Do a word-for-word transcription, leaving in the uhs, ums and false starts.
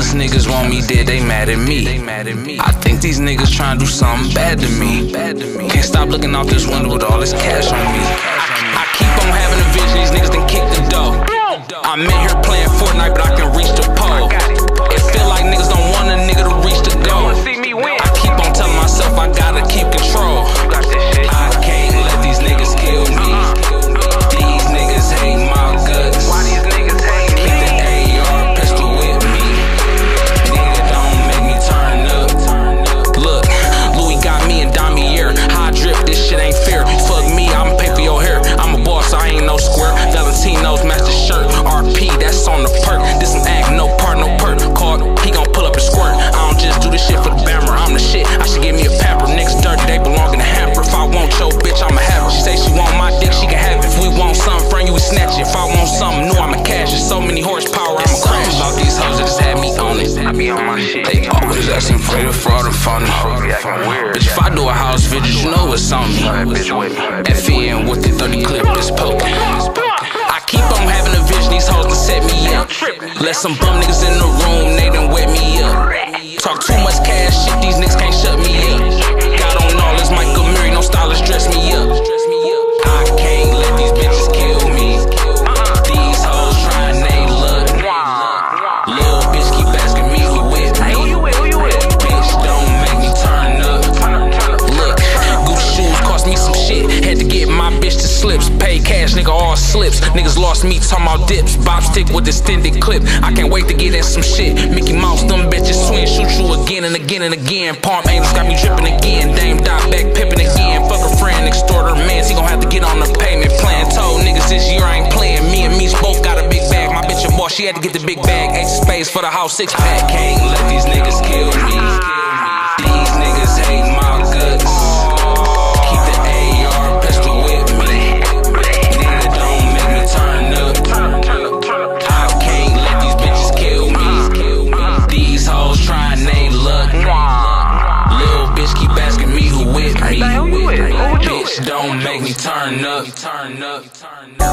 jealous niggas want me dead, they mad at me. I think these niggas tryna do something bad to me. Can't stop looking out this window with all this cash on me. I, I keep on having a vision, these niggas done kick the door. I'm in here playing Fortnite, but I can reach the pole. It feel like niggas don't want a nigga to reach the goal. I keep on telling myself I gotta keep control. I can't let these niggas kill me. These niggas hate my guts. Keep the A R pistol with me. Nigga, don't make me turn up. Look, Louis got me and Damier. High drip, this shit ain't fair. Fuck me, I'ma pay for your hair. I'm a boss, I ain't no square. Valentino's match the shirt. R P, that's on the perk. This some act, no part, no perk. Called, he gon' pull up and squirt. I don't just do this shit for the bammer. I'm the shit, I should give me a pamper. Niggas dirty, they belong in the hamper. If I want your bitch, I'ma have it. She say she want my dick, she can have it. If we want something from you, we snatch it. If I want something new, I'ma cash it. So many horsepower, I'ma crash it. About these hoes that just had me on it. I be on my shit. They always asking for the fraud and phony. Bitch, if I do a house visit, you know it's on me. F E N with the thirty clip, it's poking. I keep on having a vision, these hoes to set me up. Let some bum niggas in the room, they done wet me up. Talk too much cash shit, these niggas can't shut me up. Got on all this Michael Murray, no stylist dress me up. I can't let these bitches kill me. These hoes trying they luck. Lil' bitch keep asking me who with me. Bitch, don't make me turn up. Look, Gucci shoes cost me some shit. Had to get my bitch to slips. Pay cash, nigga, all slips. Niggas lost me, talking about dips. Bob stick with extended clip. I can't wait to get in some shit. Mickey Mouse, them bitches swing, shoot you again and again and again. Palm angels got me dripping again. Dame dot back pippin' again. Fuck a friend, extort her mans. He gon' have to get on the payment plan. Told niggas this year I ain't playing. Me and Meech both got a big bag. My bitch a boss, she had to get the big bag. Ace of spades for the house, six pack. I can't let these niggas kill me. These niggas hate my guts. Keep the A R pistol with me. Nigga, don't make me turn up. I can't let these bitches kill me. These hoes trying they luck. Lil' bitch keep asking me who with me. Bitch, don't make me turn up.